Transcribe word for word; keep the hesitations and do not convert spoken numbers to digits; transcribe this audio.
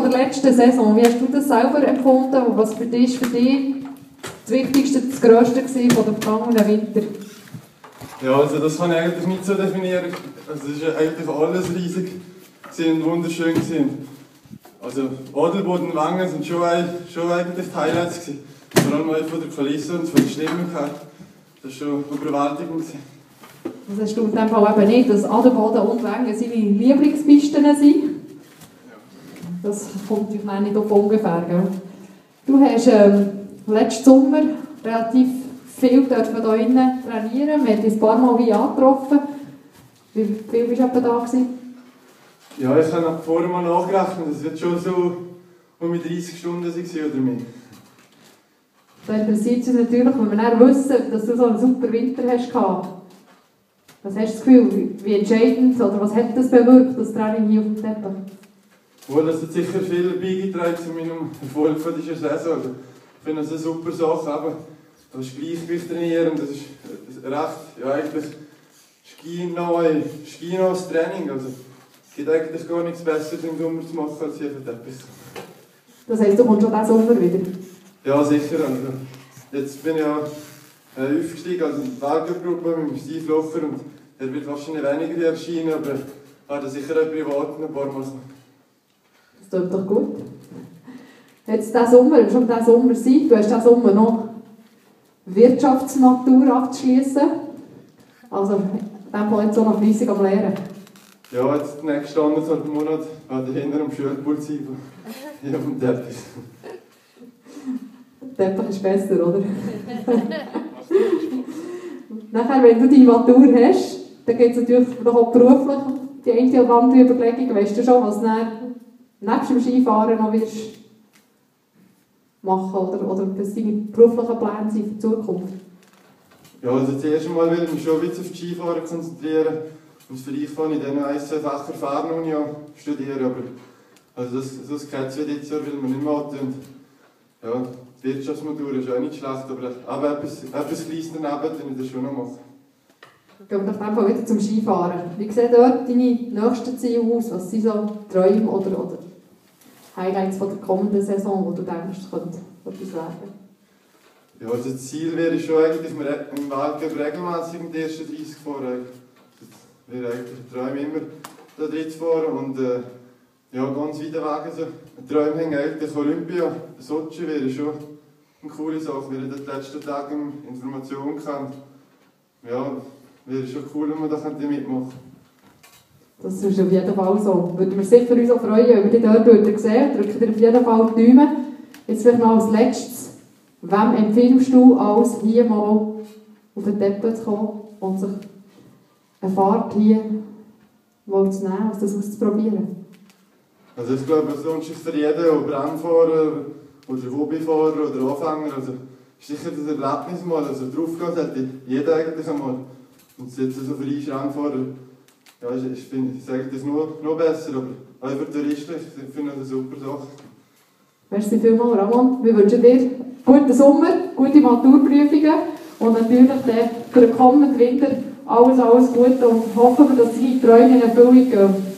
der letzten Saison. Wie hast du das selber empfunden? Was für dich, für dich das Wichtigste, das Grösste war von den vergangenen Winter? Ja, also das kann ich eigentlich nicht so definieren. Also es ist eigentlich alles riesig und wunderschön gewesen. Also Adelboden und Wangen sind schon, schon eigentlich die Highlights gewesen. Vor allem auch von der Kulisse und von der Stimmung her. Das war schon überwältigend gewesen. Das hast du in dem Fall eben nicht, dass Adelboden und Wangen seine Lieblingspisten sind. Ja. Das kommt natürlich nicht auf ungefähr. Gell? Du hast ähm, letzten Sommer relativ viel dürfen hier drinnen trainieren. Wir haben uns ein paar Mal wie angetroffen. Wie viel bist du etwa da gewesen? Ja, ich habe vorher mal nachgerechnet. Es wird schon so um die dreißig Stunden sein oder mehr. Da interessiert uns natürlich, wenn wir dann wissen, dass du so einen super Winter hast gehabt. Was hast du das Gefühl, wie entscheidend oder was hat das bewirkt, das Training hier auf dem Teppich? Wohl, das hat sicher viel beigetragen zu meinem Erfolg von dieser Saison. Also, ich finde das eine super Sache. Aber das ist Gleichgewicht trainieren, das ist recht, ja eigentlich Ski-nahe, Ski-nahes Training. Also, es gibt eigentlich gar nichts Besseres im Sommer zu machen als hier auf dem Teppich. Das heisst, du kommst schon diesen Sommer wieder? Ja, sicher. Also, jetzt bin ich ja äh, aufgestiegen als Weltcup-Gruppe mit dem Steve Locher und er wird wahrscheinlich weniger hier erscheinen, aber ich werde sicher auch privat noch ein paar Mal kommen. Das tut doch gut. Jetzt diesen Sommer, schon diesen Sommer sein, du hast diesen Sommer noch Wirtschaftsmatur abzuschließen. Also, in dem Fall jetzt auch noch fleissig am Lehren. Ja, jetzt nächsten anderthalb Monate werde ich hinter dem Schulpult sein, hier auf dem Teppich. Der Teppich ist besser, oder? Nachher, wenn du die Matur hast, dann geht es natürlich noch auch beruflich die eine oder andere Überlegung. Weißt du schon, was du nebst dem Skifahren noch wirst machen oder, oder was deine beruflichen Pläne sind für die Zukunft? Ja, also zuerst einmal will ich mich schon ein bisschen auf die Skifahren konzentrieren. Und vielleicht kann ich dann ein, zwei Fächer Fernuni studieren, aber also das, das geht es wie dieses Jahr, weil man nicht mehr hat. Und, ja, die Wirtschaftsmatur ist auch nicht schlecht, aber, aber etwas, etwas Kleines daneben würde ich das schon noch machen. Gehen wir doch wieder zum Skifahren. Wie sehen dort deine nächsten Ziele aus? Was sind so Träume oder, oder Highlights von der kommenden Saison, wo du denkst, es könnte etwas werden? Ja, also das Ziel wäre schon eigentlich, im Weltcup regelmäßig in die ersten dreißig fahren. Das wäre eigentlich ein Traum, immer da drin zu fahren. Und äh, ja, ganz weit weg. Also, ein Traum hängt eigentlich Olympia. Sochi wäre schon eine coole Sache, weil ich die letzten Tage Informationen kann. Ja, wäre schon cool, wenn man da mitmachen könnte. Das ist auf jeden Fall so. Würden wir sicher uns auch freuen, wenn wir dich dort sehen. Drücken dir auf jeden Fall die Daumen. Jetzt vielleicht noch als Letztes. Wem empfiehlst du, alles hier mal auf den Teppich zu kommen und sich eine Fahrt hier mal zu nehmen, das auszuprobieren? Also ich glaube, sonst ist für jeden, ob Rennfahrer oder Hobbyfahrer oder Anfänger, also ist sicher das Erlebnis mal, also draufgehen sollte jeder eigentlich einmal. Und jetzt so für uns Rennfahrer, ja, ich, ich finde ich sage das noch, noch besser, aber auch für Touristen, ich finde das eine super Sache. Merci vielmals, Ramon. Wir wünschen dir einen guten Sommer, gute Maturprüfungen und natürlich dann für den kommenden Winter alles, alles Gute und hoffen wir, dass die Träume in Erfüllung gehen.